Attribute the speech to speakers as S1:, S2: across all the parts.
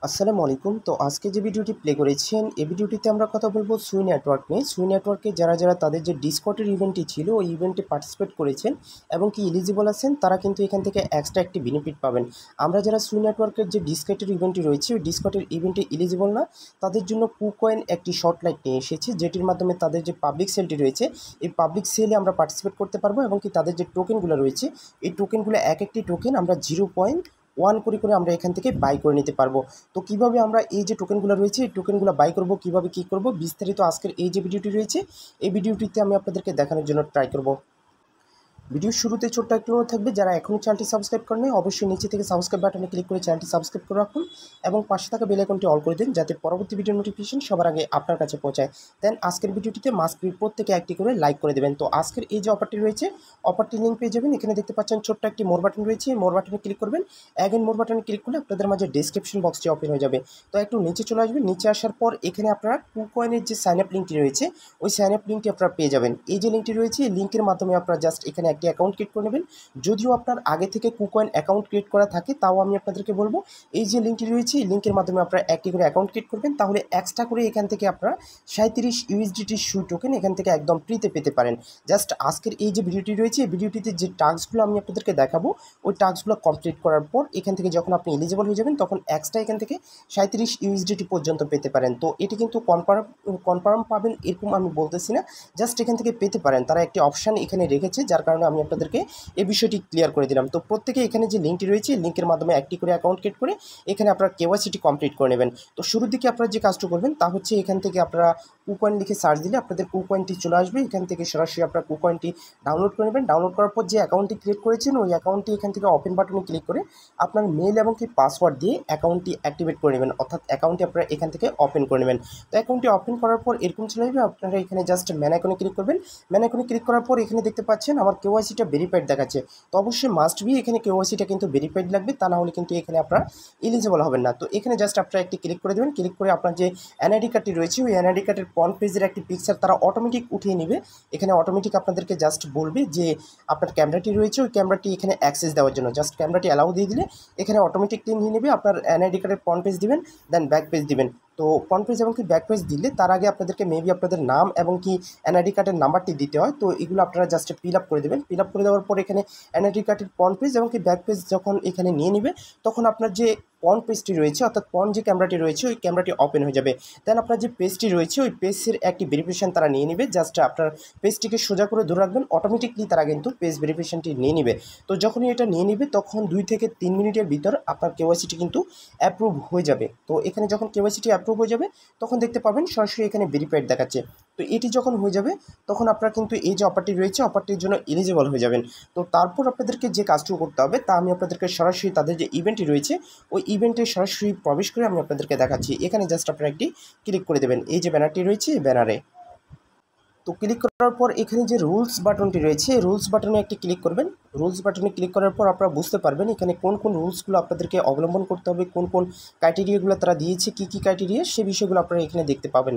S1: আসসালামু আলাইকুম। তো আজকে যে ভিডিওটি প্লে করেছেন, এই ভিডিওটিতে আমরা কথা বলবো সুই নেটওয়ার্ক নিয়ে। সুই নেটওয়ার্কে যারা তাদের যে ডিসকর্ডের ইভেন্টটি ছিল, ওই ইভেন্টে পার্টিসিপেট করেছেন এবং কি এলিজিবল আছেন, তারা কিন্তু এখান থেকে এক্সট্রা একটি বেনিফিট পাবেন। আমরা যারা সুই নেটওয়ার্কের যে ডিসকর্ডের ইভেন্টটি রয়েছে, ওই ডিসকর্ডের ইভেন্টে এলিজিবল না, তাদের জন্য কুকয়েন একটি শর্টলাইট নিয়ে এসেছে, যেটির মাধ্যমে তাদের যে পাবলিক সেলটি রয়েছে, এই পাবলিক সেলে আমরা পার্টিসিপেট করতে পারবো এবং কি তাদের যে টোকেনগুলো রয়েছে, এই টোকেনগুলো এক একটি টোকেন আমরা 0.1 করে আমরা এখান থেকে বাই করে নিতে পারবো। তো কিভাবে আমরা এই যে টোকেনগুলো রয়েছে, এই টোকেনগুলো বাই করব, কিভাবে কি করব, বিস্তারিত আজকের এই যে ভিডিওটি রয়েছে, এই ভিডিওটিতে আমি আপনাদেরকে দেখানোর জন্য ট্রাই করব। ভিডিওর শুরুতে ছোট্ট একটি অনুরোধ থাকবে, যারা এখনও চ্যানেলটি সাবস্ক্রাইব করেনি অবশ্যই নিচে থেকে সাবস্ক্রাইব বাটনে ক্লিক করে চ্যানেলটি সাবস্ক্রাইব করে রাখুন এবং পাশে থাকা বেল আইকনটি অল করে দিন, যাতে পরবর্তী ভিডিও নোটিফিকেশন সবার আগে আপনার কাছে পৌঁছায়। দেন আজকের ভিডিওটিতে মাস্ট বি প্রত্যেকে একটি করে লাইক করে দেবেন। তো আজকের এই যে অফারটি রয়েছে, অফারটি লিঙ্ক পেয়ে যাবেন। এখানে দেখতে পাচ্ছেন ছোট্ট একটি মোর বাটন রয়েছে, মোর বাটনে ক্লিক করবেন। অ্যাগেন মোর বাটনে ক্লিক করলে আপনাদের মাঝে ডেসক্রিপশন বক্সটি ওপেন হয়ে যাবে। তো একটু নিচে চলে আসবেন, নিচে আসার পর এখানে আপনারা কুকয়েনের যে সাইন আপ লিঙ্কটি রয়েছে, ওই সাইন আপ লিঙ্কটি আপনারা পেয়ে যাবেন। এই যে লিঙ্কটি রয়েছে, এই লিঙ্কের মাধ্যমে আপনারা জাস্ট এখানে একটি অ্যাকাউন্ট ক্রিয়েট করে নেবেন। যদিও আপনার আগে থেকে কুকয়েন অ্যাকাউন্ট ক্রিয়েট করা থাকে, তাও আমি আপনাদেরকে বলবো এই যে লিঙ্কটি রয়েছে, এই লিঙ্কের মাধ্যমে আপনারা একটি করে অ্যাকাউন্ট ক্রিয়েট করবেন, তাহলে এক্সট্রা করে এখান থেকে আপনারা 37 ইউএসডিটি সুই টোকেন এখান থেকে একদম ফ্রিতে পেতে পারেন। জাস্ট আজকের এই যে ভিডিওটি রয়েছে, এই ভিডিওটিতে যে টাস্কগুলো আমি আপনাদেরকে দেখাবো, ওই টাস্কগুলো কমপ্লিট করার পর এখান থেকে যখন আপনি এলিজিবল হয়ে যাবেন, তখন এক্সট্রা এখান থেকে 37 ইউএসডিটি পর্যন্ত পেতে পারেন। তো এটি কিন্তু কনফার্ম পাবেন এরকম আমি বলতেছি না, জাস্ট এখান থেকে পেতে পারেন। তারা একটি অপশান এখানে রেখেছে, যার কারণে আমি আপনাদেরকে এই বিষয়টি ক্লিয়ার করে দিলাম। তো প্রত্যেকে এখানে যে লিঙ্কটি রয়েছে, লিঙ্কের মাধ্যমে একটি করে অ্যাকাউন্ট ক্রিয়েট করে এখানে আপনারা কেওয়াইসিটি কমপ্লিট করে নেবেন। তো শুরুর দিকে আপনারা যে কাজটি করবেন তা হচ্ছে, এখান থেকে আপনারা কুকয়েন লিখে সার্চ দিলে আপনাদের কুকয়েনটি চলে আসবে। এখান থেকে সরাসরি আপনারা কুকয়েনটি ডাউনলোড করে নেবেন। ডাউনলোড করার পর যে অ্যাকাউন্টটি ক্রিয়েট করেছেন, ওই অ্যাকাউন্টটি এখান থেকে ওপেন বাটনে ক্লিক করে আপনার মেল এবং কি পাসওয়ার্ড দিয়ে অ্যাকাউন্টটি অ্যাক্টিভেট করে নেবেন, অর্থাৎ অ্যাকাউন্টটি আপনারা এখান থেকে ওপেন করে নেবেন। তো অ্যাকাউন্টটি ওপেন করার পর এরকম চলে আসবে, আপনারা এখানে জাস্ট ম্যান আইকনে ক্লিক করবেন। ম্যান আইকনে ক্লিক করার পর এখানে দেখতে পাচ্ছেন আমার কেওয়াইসিটা ভেরিফাইড দেখাচ্ছে। তো অবশ্যই মাস্ট বি এখানে কেওয়াইসিটা কিন্তু ভেরিফাইড লাগবে, তা না হলে কিন্তু এখানে আপনারা এলিজিবল হবেন না। তো এখানে জাস্ট আপনারা একটি ক্লিক করে দেবেন। ক্লিক করে আপনার যে এনআইডি কার্ডটি রয়েছে, ওই এনআইডি কার্ডের ফ্রন্ট পেজের একটি পিকচার তারা অটোমেটিক উঠিয়ে নেবে। এখানে অটোমেটিক আপনাদেরকে জাস্ট বলবে যে আপনার ক্যামেরাটি রয়েছে, ওই ক্যামেরাটি এখানে অ্যাক্সেস দেওয়ার জন্য জাস্ট ক্যামেরাটি অ্যালাউ দিয়ে দিলে এখানে অটোমেটিকলি নিয়ে নেবে। আপনার এনআইডি কার্ডের ফ্রন্ট পেজ দিবেন, দেন ব্যাক পেজ দিবেন। তো ফ্রন্ট পেজ এবং কি ব্যাক পেজ দিলে তার আগে আপনাদেরকে মেবি আপনাদের নাম এবং কি এনআইডি কার্ডের নাম্বারটি দিতে হয়। তো এগুলো আপনারা জাস্ট ফিল আপ করে দেবেন। ফিল আপ করে দেওয়ার পর এখানে এনআইডি কার্ডের ফ্রন্ট পেজ এবং কি ব্যাক পেজ যখন এখানে নিয়ে নেবে, তখন আপনার যে ফ্রন্ট পেজটি রয়েছে, অর্থাৎ ফ্রন্ট যে ক্যামেরাটি রয়েছে, ওই ক্যামেরাটি ওপেন হয়ে যাবে। দেন আপনার যে পেজটি রয়েছে, ওই পেজের একটি ভেরিফিকেশন তারা নিয়ে নেবে। জাস্ট আপনার পেজটিকে সোজা করে ধরে রাখবেন, অটোমেটিকলি তারা কিন্তু পেজ ভেরিফিকেশনটি নিয়ে নেবে। তো যখনই এটা নিয়ে নেবে, তখন 2 থেকে 3 মিনিটের ভিতর আপনার কেওয়াইসিটি কিন্তু অ্যাপ্রুভ হয়ে যাবে। তো এখানে যখন কেওয়াইসিটি অ্যাপ্রুভ হয়ে যাবে, তখন দেখতে পাবেন সরাসরি এখানে ভেরিফাইড দেখাচ্ছে। তো এটি যখন হয়ে যাবে, তখন আপনারা কিন্তু এই যে অফারটি রয়েছে, অফারটির জন্য এলিজিবল হয়ে যাবেন। তো তারপর আপনাদেরকে যে কাজটুকু করতে হবে, তা আমি আপনাদেরকে সরাসরি তাদের যে ইভেন্টটি রয়েছে, ওই ইভেন্টে সরাসরি প্রবেশ করে আমি আপনাদেরকে দেখাচ্ছি। এখানে জাস্ট আপনারা একটি ক্লিক করে দেবেন, এই যে ব্যানারটি রয়েছে, এই ব্যানারে। তো ক্লিক করার পর এখানে যে রুলস বাটনটি রয়েছে, রুলস বাটনে একটি ক্লিক করবেন। রুলস বাটনে ক্লিক করার পর আপনারা বুঝতে পারবেন এখানে কোন কোন রুলসগুলো আপনাদেরকে অবলম্বন করতে হবে, কোন কোন ক্রাইটেরিয়াগুলো তারা দিয়েছে, কী কী ক্রাইটেরিয়া, সে বিষয়গুলো আপনারা এখানে দেখতে পাবেন।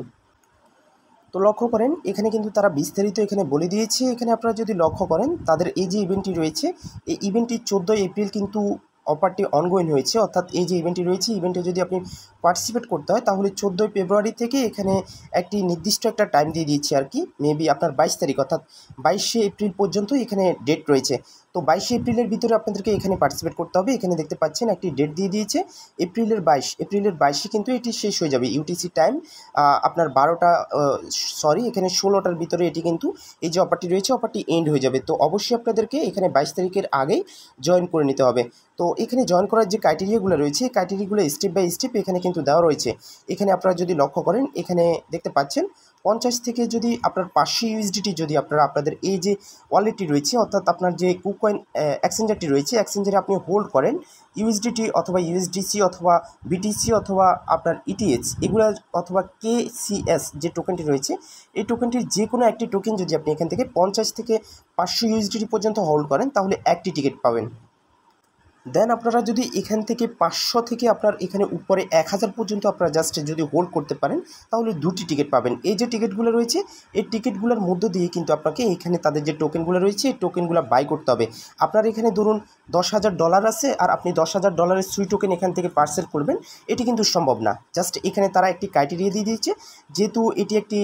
S1: তো লক্ষ্য করেন এখানে কিন্তু তারা বিস্তারিত এখানে বলে দিয়েছে। এখানে আপনারা যদি লক্ষ্য করেন, তাদের এই যে ইভেন্টটি রয়েছে, এই ইভেন্টটি 14 এপ্রিল কিন্তু অফারটি অনগোয়িং হয়েছে। অর্থাৎ এই যে ইভেন্টটি রয়েছে, ইভেন্টে যদি আপনি পার্টিসিপেট করতে হয়, তাহলে 14 ফেব্রুয়ারি থেকে এখানে একটি নির্দিষ্ট একটা টাইম দিয়ে দিয়েছে আর কি, মেবি আপনার 22 তারিখ, অর্থাৎ 22শে এপ্রিল পর্যন্ত এখানে ডেট রয়েছে। তো 22শে এপ্রিলের ভিতরে আপনাদেরকে এখানে পার্টিসিপেট করতে হবে। এখানে দেখতে পাচ্ছেন একটি ডেট দিয়ে দিয়েছে, এপ্রিলের 22শে কিন্তু এটি শেষ হয়ে যাবে। ইউটিসি টাইম আপনার 12টা, এখানে 16টার ভিতরে এটি কিন্তু এই যে অফারটি রয়েছে, অফারটি এন্ড হয়ে যাবে। তো অবশ্যই আপনাদেরকে এখানে 22 তারিখের আগেই জয়েন করে নিতে হবে। তো এখানে জয়েন করার যে ক্রাইটেরিয়াগুলো রয়েছে, ক্রাইটেরিয়াগুলো স্টেপ বাই স্টেপ এখানে কিন্তু দেওয়া রয়েছে। এখানে আপনারা যদি লক্ষ্য করেন, এখানে দেখতে পাচ্ছেন 50 থেকে যদি আপনার 500 ইউএসডিটি যদি আপনারা আপনাদের এই যে ওয়ালেটটি রয়েছে, অর্থাৎ আপনার যে কুকয়েন এক্সচেঞ্জারটি রয়েছে, এক্সচেঞ্জারে আপনি হোল্ড করেন ইউএসডিটি অথবা ইউএসডিসি অথবা বিটিসি অথবা আপনার ইটিএচ এগুলো, অথবা কেসিএস যে টোকেনটি রয়েছে, এই টোকেনটির যে কোনো একটি টোকেন যদি আপনি এখান থেকে 50 থেকে 500 ইউএসডিটি পর্যন্ত হোল্ড করেন, তাহলে একটি টিকিট পাবেন। দেন আপনারা যদি এখান থেকে 500 থেকে আপনার এখানে উপরে 1000 পর্যন্ত আপনারা জাস্ট যদি হোল্ড করতে পারেন তাহলে 2টি টিকিট পাবেন। এই যে টিকিটগুলো রয়েছে এই টিকিটগুলোর মধ্য দিয়ে কিন্তু আপনাকে এখানে তাদের যে টোকেনগুলো রয়েছে এই টোকেনগুলো বাই করতে হবে। আপনার এখানে ধরুন $10,000 আছে আর আপনি $10,000 সুই টোকেন এখান থেকে পার্সেল করবেন, এটি কিন্তু সম্ভব না। জাস্ট এখানে তারা একটি ক্রাইটেরিয়া দিয়ে দিয়েছে, যেহেতু এটি একটি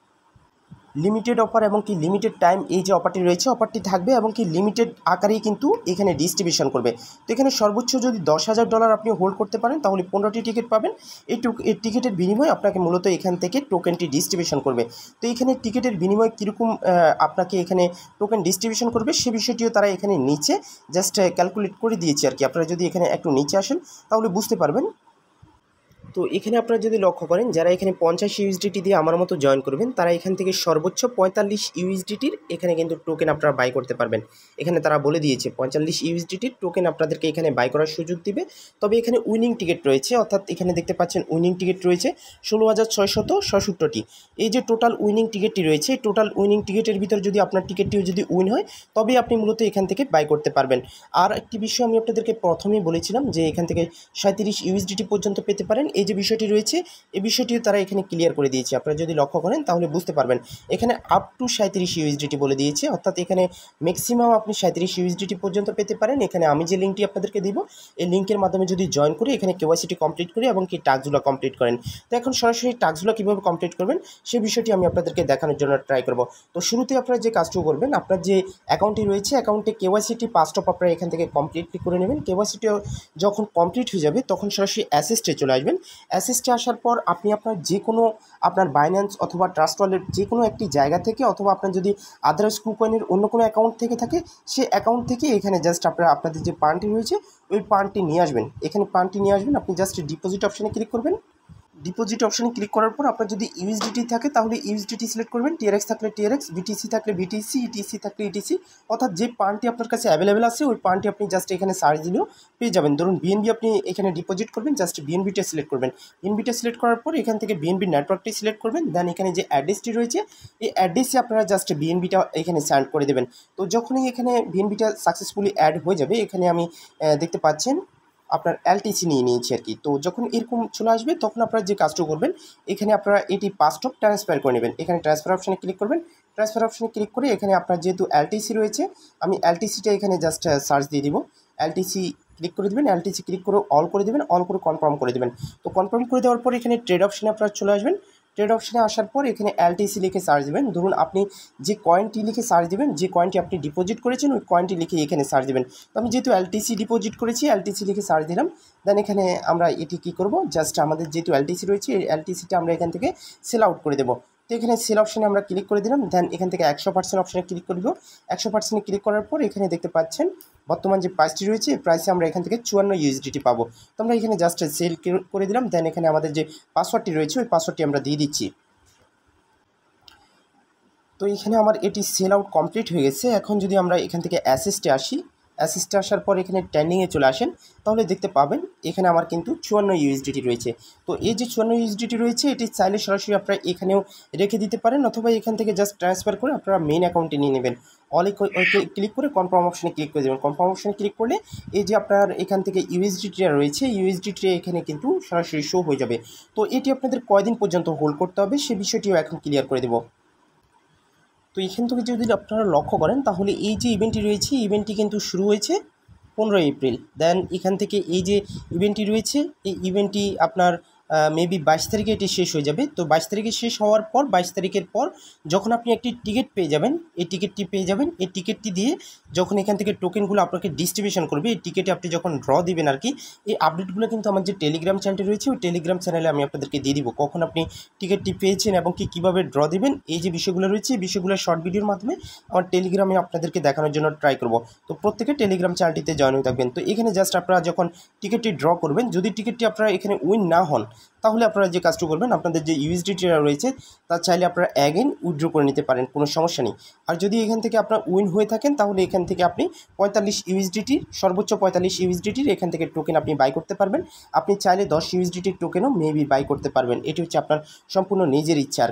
S1: লিমিটেড অফার এবং কি লিমিটেড টাইম এই যে অফারটি রয়েছে অফারটি থাকবে এবং কি লিমিটেড আকারেই কিন্তু এখানে ডিস্ট্রিবিউশন করবে। তো এখানে সর্বোচ্চ যদি $10,000 আপনি হোল্ড করতে পারেন তাহলে 15টি টিকিট পাবেন। এই টিকিটের বিনিময়ে আপনাকে মূলত এখান থেকে টোকেনটি ডিস্ট্রিবিউশন করবে। তো এখানে টিকিটের বিনিময়ে কীরকম আপনাকে এখানে টোকেন ডিস্ট্রিবিউশন করবে সে বিষয়টিও তারা এখানে নিচে জাস্ট ক্যালকুলেট করে দিয়েছে আর কি। আপনারা যদি এখানে একটু নিচে আসেন তাহলে বুঝতে পারবেন। তো এখানে আপনারা যদি লক্ষ্য করেন যারা এখানে 50 ইউএসডিটি দিয়ে আমার মতো জয়েন করবেন তারা এখান থেকে সর্বোচ্চ 45 ইউএসডিটির এখানে কিন্তু টোকেন আপনারা বাই করতে পারবেন। এখানে তারা বলে দিয়েছে 45 ইউএসডিটির টোকেন আপনাদেরকে এখানে বাই করার সুযোগ দিবে। তবে এখানে উইনিং টিকিট রয়েছে, অর্থাৎ এখানে দেখতে পাচ্ছেন উইনিং টিকিট রয়েছে 16,667টি। এই যে টোটাল উইনিং টিকিটটি রয়েছে টোটাল উইনিং টিকিটের ভিতর যদি আপনার টিকিটটিও যদি উইন হয় তবে আপনি মূলত এখান থেকে বাই করতে পারবেন। আর একটি বিষয় আমি আপনাদেরকে প্রথমেই বলেছিলাম যে এখান থেকে 37 ইউএসডিটি পর্যন্ত পেতে পারেন। এই যে বিষয়টি রয়েছে এই বিষয়টিও তারা এখানে ক্লিয়ার করে দিয়েছে। আপনারা যদি লক্ষ্য করেন তাহলে বুঝতে পারবেন এখানে আপ টু 37 ইউএসডিটি বলে দিয়েছে, অর্থাৎ এখানে ম্যাক্সিমাম আপনি 37 ইউএসডিটি পর্যন্ত পেতে পারেন। এখানে আমি যে লিঙ্কটি আপনাদেরকে দিব এই লিঙ্কের মাধ্যমে যদি জয়েন করে এখানে কেওয়াইসিটি কমপ্লিট করি এবং কি টাস্কগুলো কমপ্লিট করেন। তো এখন সরাসরি টাস্কগুলো কীভাবে কমপ্লিট করবেন সেই বিষয়টি আমি আপনাদেরকে দেখানোর জন্য ট্রাই করব। তো শুরুতে আপনারা যে কাজটি করবেন আপনার যে অ্যাকাউন্টটি রয়েছে অ্যাকাউন্টে কেওয়াইসিটি পাঁচ স্টেপ আপনারা এখান থেকে কমপ্লিটলি করে নেবেন। কেওয়াইসিটি যখন কমপ্লিট হয়ে যাবে তখন সরাসরি অ্যাসিস্টে চলে আসবেন। অ্যাসিস্টে আসার পর আপনি আপনার যে কোনো আপনার বাইন্যান্স অথবা ট্রাস্ট ওয়ালেট যে কোনো একটি জায়গা থেকে অথবা আপনার যদি আদার্স কুকয়েনের অন্য কোনো অ্যাকাউন্ট থেকে থাকে সেই অ্যাকাউন্ট থেকে এখানে জাস্ট আপনারা আপনাদের যে ফান্ডটি রয়েছে ওই ফান্ডটি নিয়ে আসবেন। এখানে ফান্ডটি নিয়ে আসবেন, আপনি জাস্ট ডিপোজিট অপশানে ক্লিক করবেন। ডিপোজিট অপশানে ক্লিক করার পর আপনার যদি ইউএসডিটি থাকে তাহলে ইউএসডিটি সিলেক্ট করবেন, টিআরএক্স থাকলে টিআরএক্স, বিটিসি থাকলে বিটিসি, ইটিসি থাকলে ইটিসি, অর্থাৎ যে পানটি আপনার কাছে অ্যাভেলেবেল আছে ওই পানটি আপনি জাস্ট এখানে সার্চ দিলেও পেয়ে যাবেন। ধরুন বিএনবি আপনি এখানে ডিপোজিট করবেন, জাস্ট বিএনবিটা সিলেক্ট করবেন। বিএনবিটা সিলেক্ট করার পর এখান থেকে বিএনবি নেটওয়ার্কটি সিলেক্ট করবেন। দেন এখানে যে অ্যাড্রেসটি রয়েছে এই অ্যাড্রেসে আপনারা জাস্ট বিএনবিটা এখানে সেন্ড করে দেবেন। তো যখনই এখানে বিএনবিটা সাকসেসফুলি অ্যাড হয়ে যাবে এখানে আমি দেখতে পাচ্ছেন আপনার এলটিসি নিয়ে নিয়েছি আর কি। তো যখন এরকম চলে আসবে তখন আপনারা যে কাজটা করবেন এখানে আপনারা এটি পাসওয়ার্ড ট্রান্সফার করে নেবেন। এখানে ট্রান্সফার অপশানে ক্লিক করবেন। ট্রান্সফার অপশানে ক্লিক করে এখানে আপনার যেহেতু এলটিসি রয়েছে আমি এলটিসিটা এখানে জাস্ট সার্চ দিয়ে দিব। এলটিসি ক্লিক করে দেবেন, এলটিসি ক্লিক করে অল করে দেবেন, অল করে কনফার্ম করে দেবেন। তো কনফার্ম করে দেওয়ার পর এখানে ট্রেড অপশানে আপনারা চলে আসবেন। ট্রেড অপশানে আসার পর এখানে এলটিসি লিখে সার্চ দেবেন। ধরুন আপনি যে কয়েনটি লিখে সার্চ দেবেন, যে কয়েনটি আপনি ডিপোজিট করেছেন ওই কয়েনটি লিখে এখানে সার্চ দেবেন। তো আমি যেহেতু এলটিসি ডিপোজিট করেছি এলটিসি লিখে সার্চ দিলাম। দেন এখানে আমরা এটি কী করব, জাস্ট আমাদের যেহেতু এলটিসি রয়েছে এই এলটিসিটা আমরা এখান থেকে সেল আউট করে দেবো। তো এখানে সেল অপশানে আমরা ক্লিক করে দিলাম। দেন এখান থেকে 100% অপশানে ক্লিক করে দেবো। 100% ক্লিক করার পর এখানে দেখতে পাচ্ছেন বর্তমান যে প্রাইসটি রয়েছে এই প্রাইসে আমরা এখান থেকে 54 ইউএসডিটি পাবো। তো আমরা এখানে জাস্ট সেল করে দিলাম। দেন এখানে আমাদের যে পাসওয়ার্ডটি রয়েছে ওই পাসওয়ার্ডটি আমরা দিয়ে দিচ্ছি। তো এখানে আমার এটি সেল আউট কমপ্লিট হয়ে গেছে। এখন যদি আমরা এখান থেকে অ্যাসিস্টে আসি, অ্যাসিস্টে আসার পর এখানে ট্রেন্ডিংয়ে চলে আসেন তাহলে দেখতে পাবেন এখানে আমার কিন্তু 54 ইউএসডিটি রয়েছে। তো এই যে 54 ইউএসডিটি রয়েছে এটি চাইলে সরাসরি আপনারা এখানেও রেখে দিতে পারেন অথবা এখান থেকে জাস্ট ট্রান্সফার করে আপনারা মেইন অ্যাকাউন্টে নিয়ে নেবেন। অলে ক্লিক করে কনফার্ম অপশানে ক্লিক করে দেবেন। কনফার্ম অপশানে ক্লিক করলে এই যে আপনার এখান থেকে ইউএসডিটিটা রয়েছে ইউএসডিটি এখানে কিন্তু সরাসরি শো হয়ে যাবে। তো এটি আপনাদের কয়দিন পর্যন্ত হোল্ড করতে হবে সে বিষয়টিও এখন ক্লিয়ার করে দেবো। তো এখান থেকে যদি আপনারা লক্ষ্য করেন তাহলে এই যে ইভেন্টটি রয়েছে ইভেন্টটি কিন্তু শুরু হয়েছে 15 এপ্রিল। দেন এখান থেকে এই যে ইভেন্টটি রয়েছে এই ইভেন্টটি আপনার মেবি 22 তারিখে এটি শেষ হয়ে যাবে। তো 22 তারিখে শেষ হওয়ার পর 22 তারিখের পর যখন আপনি একটি টিকিট পেয়ে যাবেন এই টিকিটটি পেয়ে যাবেন, এই টিকিটটি দিয়ে যখন এখান থেকে টোকেনগুলো আপনাকে ডিস্ট্রিবিউশন করবে এই টিকিটে আপনি যখন ড্র দিবেন আর কি, এই আপডেটগুলো কিন্তু আমার যে টেলিগ্রাম চ্যানেলটি রয়েছে ওই টেলিগ্রাম চ্যানেলে আমি আপনাদেরকে দিয়ে দিব কখন আপনি টিকিটটি পেয়েছেন এবং কীভাবে ড্র দিবেন। এই যে বিষয়গুলো রয়েছে এই বিষয়গুলো শর্ট ভিডিওর মাধ্যমে আমার টেলিগ্রামে আপনাদেরকে দেখানোর জন্য ট্রাই করব। তো প্রত্যেকে টেলিগ্রাম চ্যানেলটিতে জয়েন হয়ে থাকবেন। তো এখানে জাস্ট আপনারা যখন টিকিটটি ড্র করবেন যদি টিকিটটি আপনারা এখানে উইন না হন তাহলে আপনারা যে কাজটি করবেন আপনাদের যে ইউএসডিটিটা রয়েছে তা চাইলে আপনারা অ্যাগেন উইথড্র করে নিতে পারেন, কোনো সমস্যা নেই। আর যদি এখান থেকে আপনার উইন হয়ে থাকেন তাহলে এখান থেকে আপনি 45 ইউএসডিটির সর্বোচ্চ 45 ইউএসডিটির এখান থেকে টোকেন আপনি বাই করতে পারবেন। আপনি চাইলে 10 ইউএসডিটির টোকেনও মেবি বাই করতে পারবেন। এটি হচ্ছে আপনার সম্পূর্ণ নিজের ইচ্ছা আর কি।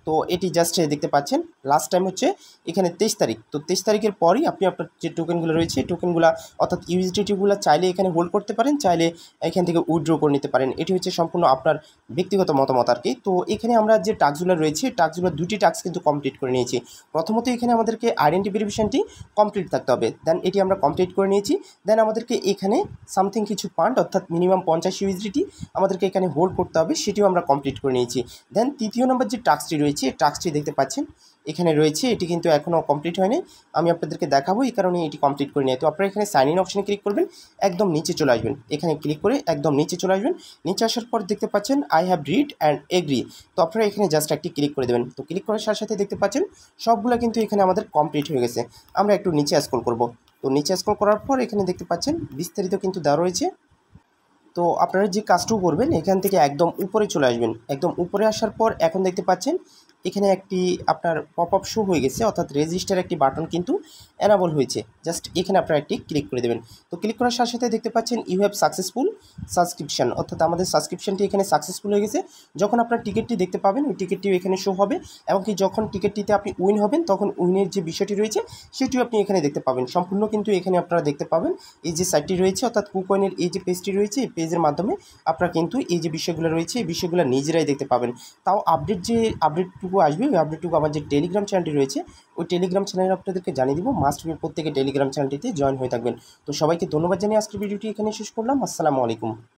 S1: তো এটি জাস্ট দেখতে পাচ্ছেন লাস্ট টাইম হচ্ছে এখানে 23 তারিখ। তো 23 তারিখের পরই আপনি আপনার যে টোকেনগুলো রয়েছে টোকেনগুলো অর্থাৎ ইউএসডিটিগুলো চাইলে এখানে হোল্ড করতে পারেন, চাইলে এখান থেকে উইথড্র করে নিতে পারেন। এটি হচ্ছে সম্পূর্ণ আপনার ব্যক্তিগত মতামত আর কি। তো এখানে আমরা যে টাস্কগুলো রয়েছে টাস্কগুলো 2টি টাস্ক কিন্তু কমপ্লিট করে নিয়েছি। প্রথমত এখানে আমাদেরকে আইডেন্টি ভেরিফিকেশনটি কমপ্লিট থাকতে হবে, দেন এটি আমরা কমপ্লিট করে নিয়েছি। দেন আমাদেরকে এখানে সামথিং কিছু ফান্ড অর্থাৎ মিনিমাম 50 ইউএসডিটি আমাদেরকে এখানে হোল্ড করতে হবে, সেটিও আমরা কমপ্লিট করে নিয়েছি। দেন তৃতীয় নম্বর যে টাস্কটি রয়েছে টাস্কটি দেখতে পাচ্ছেন এখানে রয়েছে, এটি কিন্তু এখনও কমপ্লিট হয়নি, আমি আপনাদেরকে দেখাবো, এই কারণে এটি কমপ্লিট করে নিয়ে। তো আপনারা এখানে সাইন ইন অপশনে ক্লিক করবেন, একদম নিচে চলে আসবেন, এখানে ক্লিক করে একদম নিচে চলে আসবেন। নিচে আসার পর দেখতে পাচ্ছেন I have read and agree. তো আপনারা এখানে জাস্ট একটি ক্লিক করে দেবেন। তো ক্লিক করার সাথে সাথে দেখতে পাচ্ছেন সবগুলো কিন্তু এখানে আমাদের কমপ্লিট হয়ে গেছে। আমরা একটু নিচে স্ক্রল করব। তো নিচে স্ক্রল করার পর এখানে দেখতে পাচ্ছেন বিস্তারিত কিন্তু দেওয়া রয়েছে। তো আপনারা যে কাজটুকু করবেন এখান থেকে একদম উপরে চলে আসবেন। একদম উপরে আসার পর এখন দেখতে পাচ্ছেন এখানে একটি আপনার পপ আপ শো হয়ে গেছে, অর্থাৎ রেজিস্টার একটি বাটন কিন্তু এনাবল হয়েছে। জাস্ট এখানে আপনারা একটি ক্লিক করে দেবেন। তো ক্লিক করার সাথে সাথে দেখতে পাচ্ছেন ইউ হ্যাভ সাকসেসফুল সাবস্ক্রিপশন, অর্থাৎ আমাদের সাবস্ক্রিপশনটি এখানে সাকসেসফুল হয়ে গেছে। যখন আপনার টিকিটটি দেখতে পাবেন ওই টিকিটটিও এখানে শো হবে, এবং কি যখন টিকিটটিতে আপনি উইন হবেন তখন উইনের যে বিষয়টি রয়েছে সেটিও আপনি এখানে দেখতে পাবেন। সম্পূর্ণ কিন্তু এখানে আপনারা দেখতে পাবেন এই যে সাইটটি রয়েছে, অর্থাৎ কুকয়েনের এই যে পেজটি রয়েছে এই পেজের মাধ্যমে আপনারা কিন্তু এই যে বিষয়গুলো রয়েছে এই বিষয়গুলো নিজেরাই দেখতে পাবেন। তাও আপডেটটুকু আসবে, ওই আপডেটটুকু আমার যে টেলিগ্রাম চ্যানেলটি রয়েছে ওই টেলিগ্রাম চ্যানেলে আপনাদেরকে জানিয়ে দিব। মাস্ট বি প্রত্যেকে টেলিগ্রাম চ্যানেলটিতে জয়েন হয়ে থাকবেন। তো সবাইকে ধন্যবাদ জানিয়ে আজকের ভিডিওটি এখানে শেষ করলাম। আসসালামু আলাইকুম।